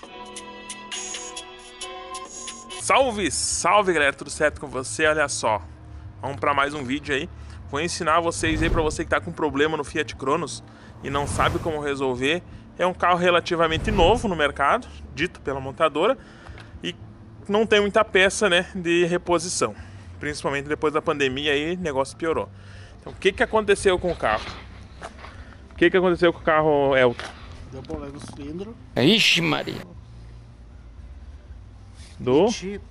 Salve, salve galera, tudo certo com você? Olha só, vamos para mais um vídeo aí. Vou ensinar vocês aí, para você que tá com problema no Fiat Cronos e não sabe como resolver. É um carro relativamente novo no mercado, dito pela montadora, e não tem muita peça, né, de reposição. Principalmente depois da pandemia aí, o negócio piorou. Então o que aconteceu com o carro? O que aconteceu com o carro, Elton? Deu problema no cilindro. Ixi, Maria. Do?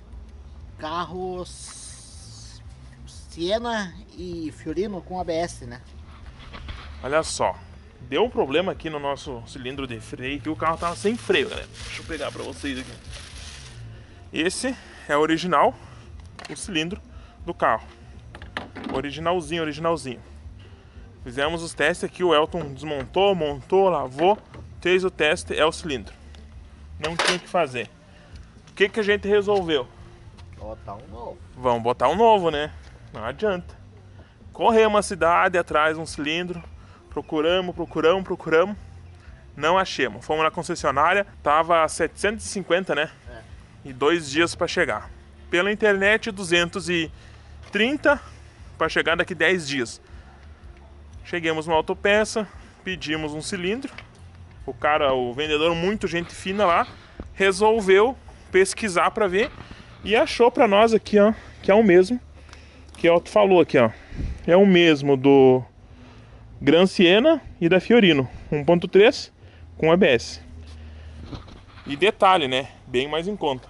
Carros Siena e Fiorino com ABS, né? Olha só, deu um problema aqui no nosso cilindro de freio, que o carro tava sem freio, galera. Deixa eu pegar pra vocês aqui. Esse é o original, o cilindro do carro. Originalzinho. Fizemos os testes aqui, o Elton desmontou, montou, lavou, fez o teste, é o cilindro. Não tinha o que fazer. O que a gente resolveu? Botar um novo. Vamos botar um novo, né? Não adianta. Corremos a cidade atrás de um cilindro, procuramos. Não achamos. Fomos na concessionária, tava 750, né? É. E 2 dias para chegar. Pela internet, 230 para chegar daqui 10 dias. Chegamos numa autopeça, pedimos um cilindro. O vendedor, muito gente fina lá, resolveu pesquisar para ver e achou para nós aqui, ó, que é o mesmo que o Otto falou aqui, ó. É o mesmo do Gran Siena e da Fiorino, 1.3 com ABS. E detalhe, né, bem mais em conta,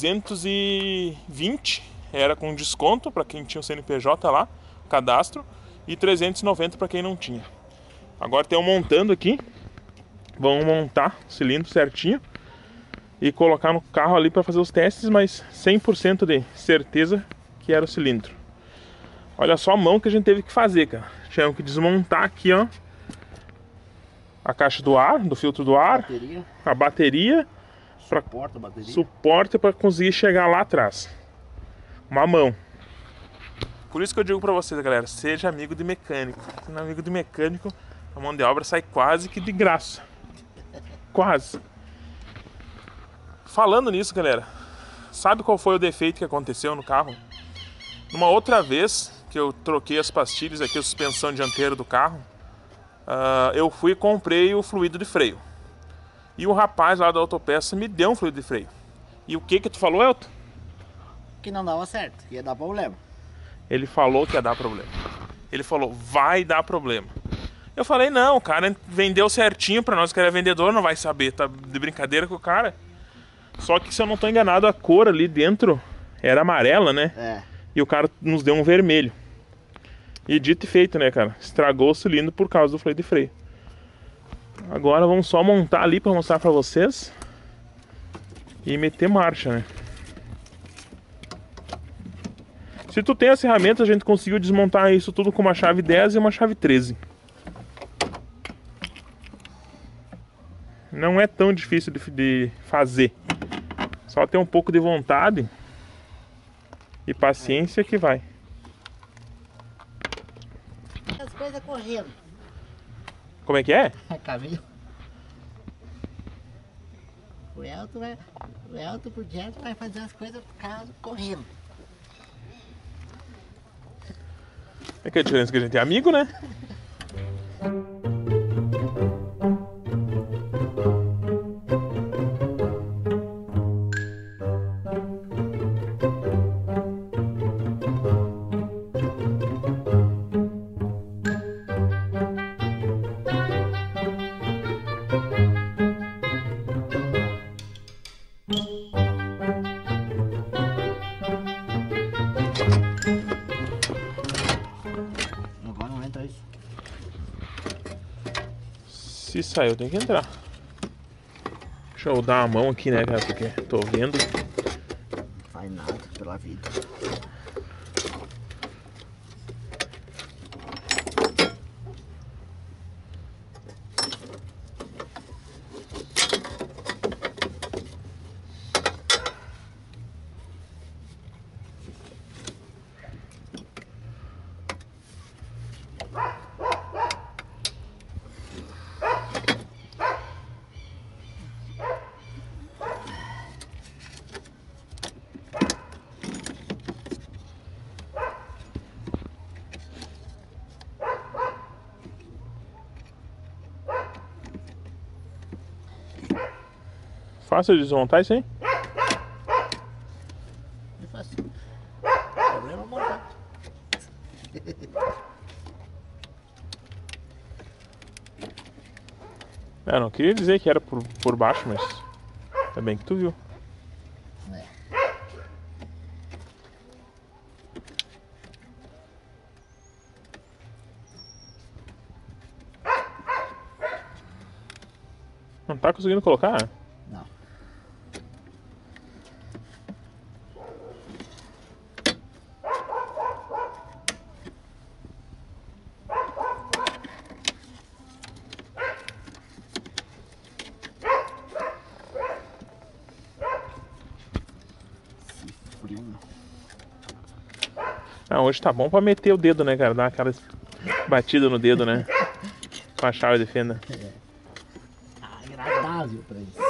320 era com desconto para quem tinha o CNPJ lá, cadastro, e 390 para quem não tinha. Agora estão montando aqui, vão montar o cilindro certinho e colocar no carro ali para fazer os testes, mas 100% de certeza que era o cilindro. Olha só a mão que a gente teve que fazer, cara. Tivemos que desmontar aqui, ó, a caixa do ar, do filtro do ar, a bateria, suporte para conseguir chegar lá atrás. Uma mão. Por isso que eu digo para vocês, galera, seja amigo de mecânico. Se não é amigo de mecânico, a mão de obra sai quase que de graça. Quase. Falando nisso, galera, sabe qual foi o defeito que aconteceu no carro? Numa outra vez que eu troquei as pastilhas aqui, a suspensão dianteira do carro, eu fui e comprei o fluido de freio. E o rapaz lá da autopeça me deu um fluido de freio. E o que tu falou, Elton? Que não dava certo, ia dar problema. Ele falou que ia dar problema. Ele falou, vai dar problema. Eu falei, não, o cara vendeu certinho pra nós, que era vendedor, não vai saber, tá de brincadeira com o cara. Só que, se eu não tô enganado, a cor ali dentro era amarela, né? É. E o cara nos deu um vermelho. E dito e feito, né, cara? Estragou o cilindro por causa do fluido de freio. Agora vamos só montar ali pra mostrar pra vocês. E meter marcha, né? Se tu tem as ferramentas, a gente conseguiu desmontar isso tudo com uma chave 10 e uma chave 13. Não é tão difícil de fazer. Só ter um pouco de vontade e paciência que vai. As coisas correndo. Como é que é? Caminho. O Elton por diante vai fazer as coisas por causa correndo. É que a diferença é que a gente é amigo, né? Agora não entra isso. Se saiu, tem que entrar. Deixa eu dar a mão aqui, né, cara? Porque tô vendo. Não faz nada pela vida. Fácil de desmontar isso aí? É fácil. O problema é montar. Eu não queria dizer que era por baixo, mas tá bem que tu viu. É. Não tá conseguindo colocar? Não. Frio. Ah, hoje tá bom pra meter o dedo, né, cara? Dar aquela batida no dedo, né? Com a chave de fenda. Agradável pra isso.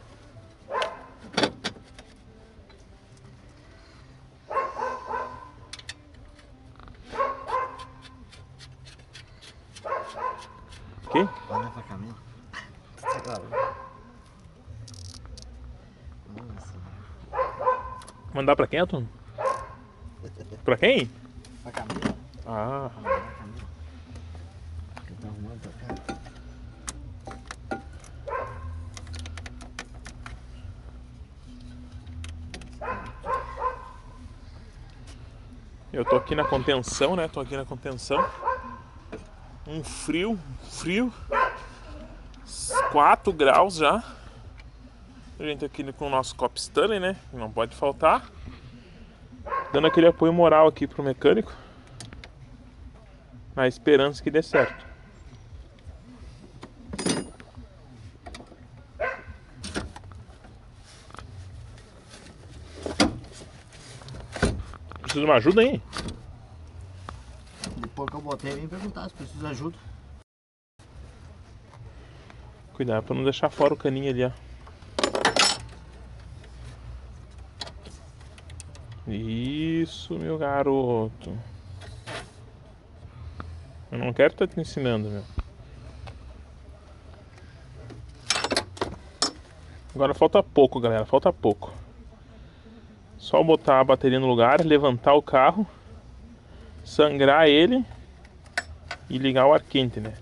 Ok? Olha pra caminho. Nossa. Mandar pra quem, Antônio? Pra quem? Pra caminho. Ah, Pra caminho. Eu tô arrumando pra cá. eu tô aqui na contenção, né? Tô aqui na contenção. Um frio, 4 graus já. A gente aqui com o nosso copo Stanley, né? Não pode faltar. Dando aquele apoio moral aqui pro mecânico. Na esperança que dê certo. Precisa de uma ajuda aí? Depois que eu botei, vem perguntar se precisa de ajuda. Cuidado pra não deixar fora o caninho ali, ó. Isso, meu garoto. Eu não quero estar te ensinando, meu. Agora falta pouco, galera. Falta pouco. Só botar a bateria no lugar, levantar o carro, sangrar ele e ligar o ar quente, né?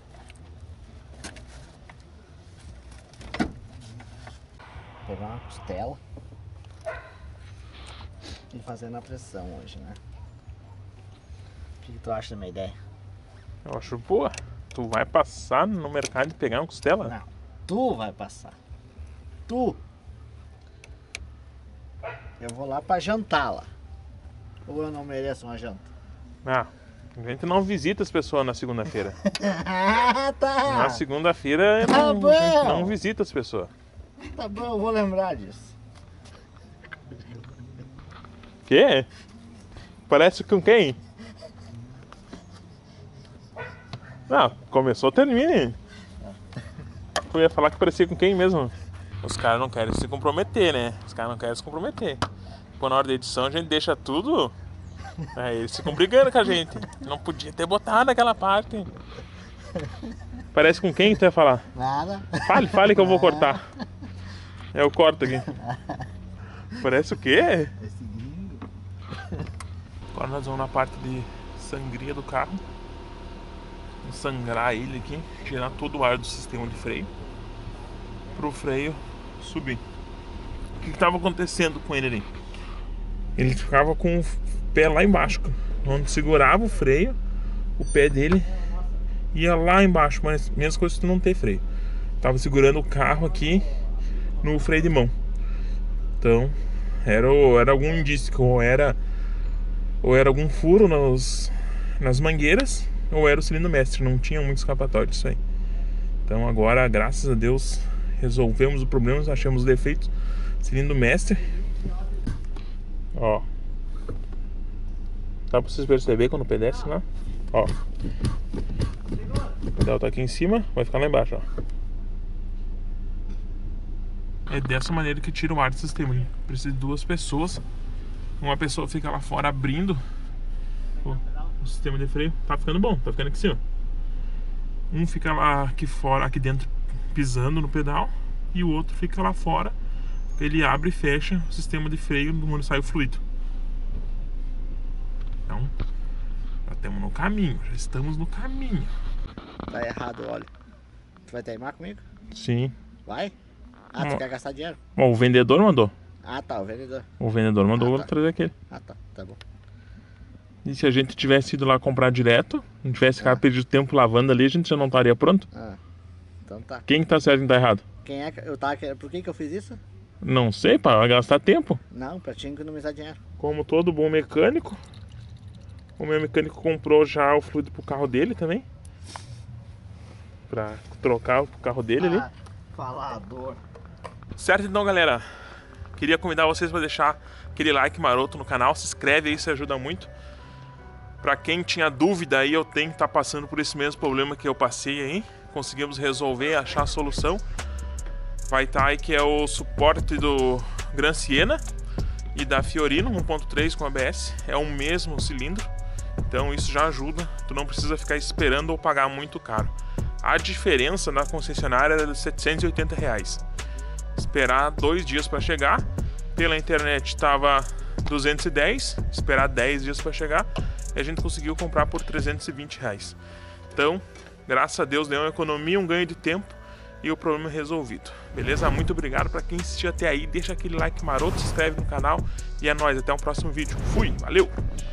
Pegar uma costela e fazer na pressão hoje, né? O que tu acha da minha ideia? Eu acho boa. Tu vai passar no mercado e pegar uma costela? Não, tu vai passar. Tu. Eu vou lá pra jantar lá. Ou eu não mereço uma janta? Ah, a gente não visita as pessoas na segunda-feira. Ah, tá. Na segunda-feira Tá a bom. gente não visita as pessoas. Tá bom, eu vou lembrar disso. Quê? Parece com quem? Não, começou, termine. Eu ia falar que parecia com quem mesmo? Os caras não querem se comprometer, né? Os caras não querem se comprometer. Pô, na hora da edição a gente deixa tudo. Aí eles ficam brigando com a gente. Não podia ter botado aquela parte. Parece com quem tu ia falar? Nada. Fale que eu vou cortar. Eu corto aqui. Parece o quê? Esse gringo. Agora nós vamos na parte de sangria do carro. Vamos sangrar ele aqui, tirar todo o ar do sistema de freio, pro freio subir. O que estava acontecendo com ele ali? Ele ficava com o pé lá embaixo, onde segurava o freio, o pé dele ia lá embaixo, mas mesma coisa se não ter freio. Tava segurando o carro aqui no freio de mão. Então era algum indício que ou era algum furo nas mangueiras, ou era o cilindro mestre. Não tinha muito escapatório disso aí. Então agora, graças a Deus, resolvemos o problema, achamos o defeito. Cilindro mestre. Ó. Dá pra vocês perceber quando o pé desce lá? Ó. O pedal tá aqui em cima, vai ficar lá embaixo, ó. É dessa maneira que tira o ar do sistema. Precisa de 2 pessoas. Uma pessoa fica lá fora abrindo o sistema de freio. Tá ficando bom, tá ficando aqui em cima. Um fica lá aqui fora, aqui dentro, pisando no pedal. e o outro fica lá fora. Ele abre e fecha o sistema de freio onde sai o fluido. Então, já estamos no caminho, já estamos no caminho. Tá errado o óleo. Tu vai teimar comigo? Sim. Vai? Ah, tu quer gastar dinheiro? Bom, o vendedor mandou. Ah, tá, o vendedor. O vendedor mandou tá. trazer aquele. Ah, tá bom. E se a gente tivesse ido lá comprar direto, não tivesse ficado perdido tempo lavando ali, a gente já não estaria pronto? Ah, então tá. Quem que tá certo e quem tá errado? Quem é que eu tava querendo? Por que eu fiz isso? Não sei, para gastar tempo. Não, pra te economizar dinheiro. Como todo bom mecânico, o meu mecânico comprou já o fluido pro carro dele também. Pra trocar o carro dele ali. Falador. Certo então, galera, queria convidar vocês para deixar aquele like maroto no canal, se inscreve aí, isso ajuda muito. Para quem tinha dúvida aí, eu tenho que estar passando por esse mesmo problema que eu passei aí. Conseguimos resolver, achar a solução. Vai estar aí que é o suporte do Gran Siena e da Fiorino 1.3 com ABS. É o mesmo cilindro, então isso já ajuda. Tu não precisa ficar esperando ou pagar muito caro. A diferença na concessionária era de R$780. Esperar 2 dias para chegar. Pela internet estava 210, esperar 10 dias para chegar. E a gente conseguiu comprar por R$320. Então, graças a Deus, deu uma economia, um ganho de tempo e o problema é resolvido. Beleza? Muito obrigado para quem assistiu até aí. Deixa aquele like maroto, se inscreve no canal e é nóis. Até o próximo vídeo. Fui, valeu!